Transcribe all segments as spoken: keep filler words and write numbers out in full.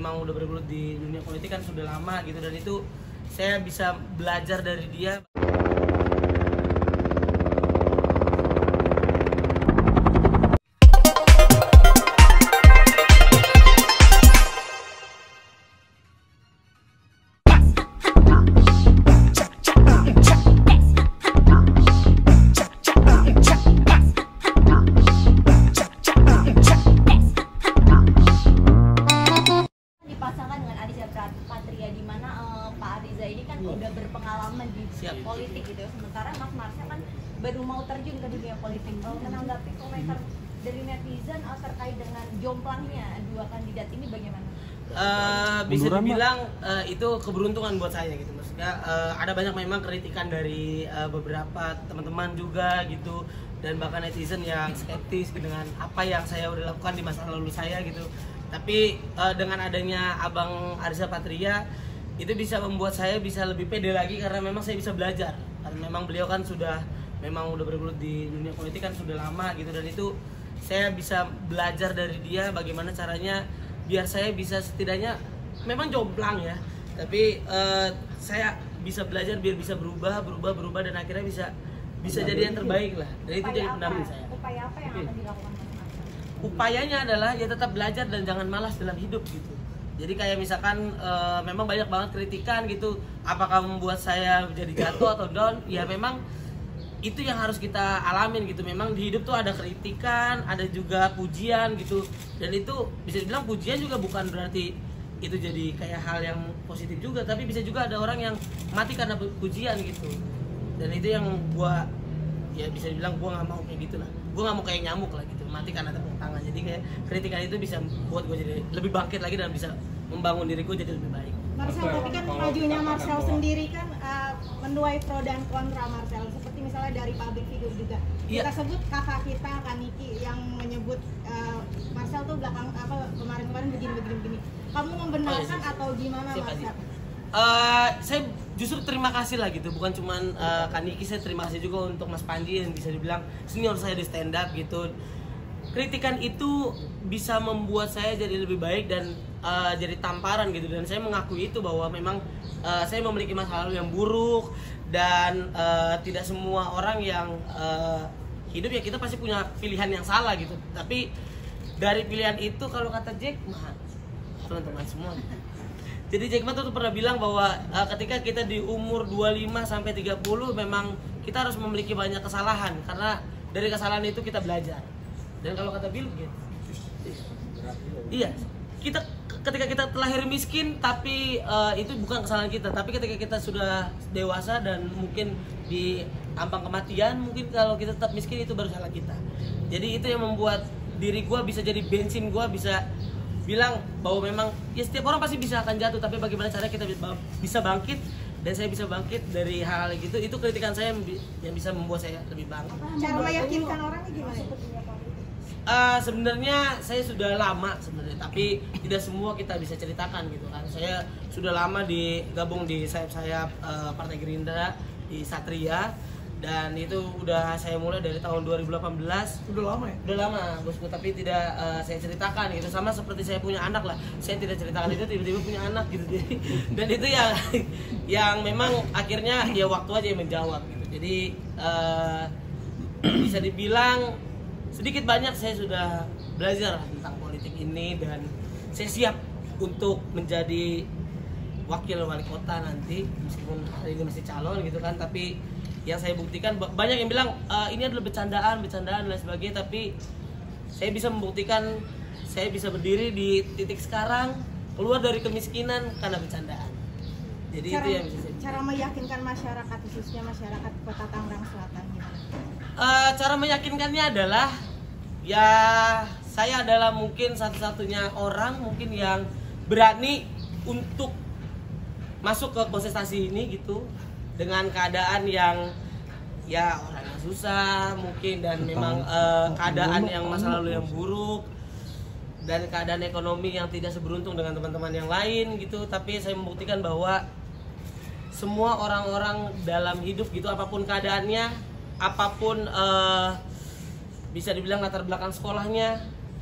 memang udah bergelut di dunia politik kan sudah lama gitu, dan itu saya bisa belajar dari dia. Patria, di mana uh, Pak Ariza ini kan udah berpengalaman di Siap. politik gitu, sementara Mas Marcel kan baru mau terjun ke dunia politik. Kalau menanggapi komentar dari netizen uh, terkait dengan jomplangnya dua kandidat ini bagaimana? Uh, bisa dibilang uh, itu keberuntungan buat saya gitu, maksudnya uh, ada banyak memang kritikan dari uh, beberapa teman-teman juga gitu, dan bahkan netizen yang skeptis dengan apa yang saya udah lakukan di masa lalu saya gitu. Tapi uh, dengan adanya Abang Ariza Patria itu bisa membuat saya bisa lebih pede lagi, karena memang saya bisa belajar, karena memang beliau kan sudah memang udah bergelut di dunia politik kan sudah lama gitu, dan itu saya bisa belajar dari dia bagaimana caranya biar saya bisa setidaknya memang jomplang ya, tapi uh, saya bisa belajar biar bisa berubah berubah berubah dan akhirnya bisa bisa jadi yang terbaik lah, dan itu jadi pendamping saya. Upaya apa yang akan dilakukan Mas Marcel? Upayanya adalah ya tetap belajar dan jangan malas dalam hidup gitu. Jadi kayak misalkan uh, memang banyak banget kritikan gitu, apakah membuat saya jadi jatuh atau down, ya memang itu yang harus kita alamin gitu. Memang di hidup tuh ada kritikan, ada juga pujian gitu, dan itu bisa dibilang pujian juga bukan berarti itu jadi kayak hal yang positif juga, tapi bisa juga ada orang yang mati karena pujian gitu, dan itu yang gua ya bisa dibilang gua nggak mau kayak gitu lah, gua nggak mau kayak nyamuk lah gitu, mati karena tepuk tangan. Jadi kayak kritikan itu bisa buat gua jadi lebih bangkit lagi dan bisa membangun diriku jadi lebih baik. Marcel, tapi kan majunya Marcel sendiri kan uh, menuai pro dan kontra Marcel, seperti misalnya dari public figure juga. Iya. Kita sebut kakak kita Kaniki yang menyebut uh, Marcel tuh belakang apa kemarin-kemarin begini-begini begini. Kamu membenarkan oh, iya, atau gimana Marcel? Uh, saya justru terima kasih lah gitu, bukan cuman uh, Kaniki, saya terima kasih juga untuk Mas Panji yang bisa dibilang senior saya di stand up gitu. Kritikan itu bisa membuat saya jadi lebih baik dan uh, jadi tamparan gitu, dan saya mengakui itu bahwa memang uh, saya memiliki masa lalu yang buruk, dan uh, tidak semua orang yang uh, hidup ya kita pasti punya pilihan yang salah gitu. Tapi dari pilihan itu kalau kata Jack Ma, teman-teman semua, jadi Jack Ma tuh pernah bilang bahwa uh, ketika kita di umur dua puluh lima sampai tiga puluh memang kita harus memiliki banyak kesalahan, karena dari kesalahan itu kita belajar. Dan kalau kata Bill Gates, iya, kita ketika kita terlahir miskin, tapi uh, itu bukan kesalahan kita. Tapi ketika kita sudah dewasa dan mungkin di ambang kematian, mungkin kalau kita tetap miskin itu baru salah kita. Jadi itu yang membuat diri gue bisa jadi bensin, gue bisa bilang bahwa memang ya setiap orang pasti bisa akan jatuh, tapi bagaimana caranya kita bisa bangkit, dan saya bisa bangkit dari hal-hal gitu. Itu kritikan saya yang bisa membuat saya lebih bangkit. Cara meyakinkan orangnya gimana? Uh, sebenarnya saya sudah lama sebenarnya, tapi tidak semua kita bisa ceritakan gitu kan. Saya sudah lama digabung di sayap-sayap uh, Partai Gerindra di Satria, dan itu udah saya mulai dari tahun dua ribu delapan belas. Udah lama ya? Udah lama bosku, tapi tidak uh, saya ceritakan gitu. Sama seperti saya punya anak lah, saya tidak ceritakan itu, tiba-tiba punya anak gitu. Dan itu yang yang memang akhirnya ya waktu aja yang menjawab gitu. Jadi uh, bisa dibilang sedikit banyak saya sudah belajar tentang politik ini, dan saya siap untuk menjadi wakil wali kota nanti, meskipun hari ini masih calon gitu kan. Tapi yang saya buktikan, banyak yang bilang e, ini adalah bercandaan, bercandaan dan sebagainya, tapi saya bisa membuktikan saya bisa berdiri di titik sekarang, keluar dari kemiskinan karena bercandaan. Jadi cara, itu yang bisa saya cara meyakinkan masyarakat, khususnya masyarakat Kota Tangerang Selatan gimana? Uh, cara meyakinkannya adalah ya saya adalah mungkin satu-satunya orang mungkin yang berani untuk masuk ke kontestasi ini gitu, dengan keadaan yang ya orang yang susah mungkin, dan memang uh, keadaan yang masa lalu yang buruk, dan keadaan ekonomi yang tidak seberuntung dengan teman-teman yang lain gitu. Tapi saya membuktikan bahwa semua orang-orang dalam hidup gitu, apapun keadaannya, apapun uh, bisa dibilang latar belakang sekolahnya,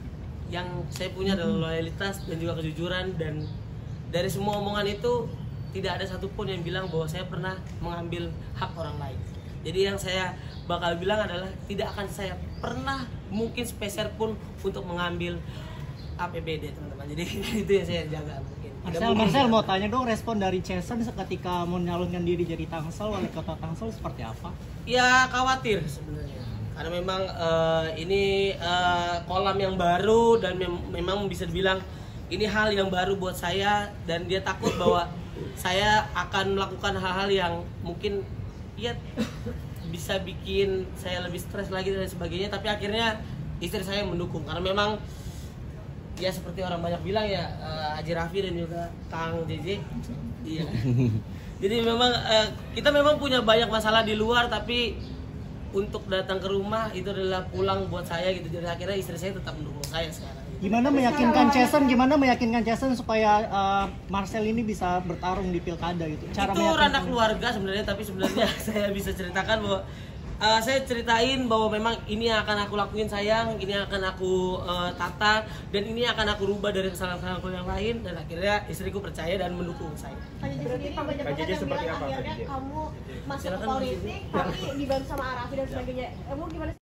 yang saya punya adalah loyalitas dan juga kejujuran, dan dari semua omongan itu tidak ada satupun yang bilang bahwa saya pernah mengambil hak orang lain. Jadi yang saya bakal bilang adalah tidak akan saya pernah mungkin sepeser pun untuk mengambil A P B D teman-teman. Jadi itu yang saya jaga mungkin. Marcel, Marcel mau tanya dong, respon dari Jason ketika menyalurkan diri jadi Tangsel, wali kota Tangsel seperti apa? Ya khawatir sebenarnya, karena memang uh, ini uh, kolam yang baru dan mem memang bisa dibilang ini hal yang baru buat saya, dan dia takut bahwa saya akan melakukan hal-hal yang mungkin ya bisa bikin saya lebih stres lagi dan sebagainya. Tapi akhirnya istri saya mendukung, karena memang ya seperti orang banyak bilang ya, uh, Haji Raffi dan juga Kang J J, iya. Jadi memang uh, kita memang punya banyak masalah di luar, tapi untuk datang ke rumah itu adalah pulang buat saya gitu. Jadi akhirnya istri saya tetap mendukung saya sekarang. Gimana meyakinkan Jason? Gimana meyakinkan Jason supaya uh, Marcel ini bisa bertarung di pilkada gitu? Cara Itu ranah keluarga sebenarnya, tapi sebenarnya saya bisa ceritakan bahwa Uh, saya ceritain bahwa memang ini yang akan aku lakuin sayang, ini yang akan aku uh, tata, dan ini yang akan aku rubah dari kesalahan-kesalahanku yang lain, dan akhirnya istriku percaya dan mendukung saya. Berarti banyak banget yang bilang akhirnya kamu masuk ke politik tapi dibantu sama Arafi dan sebagainya. Kamu gimana?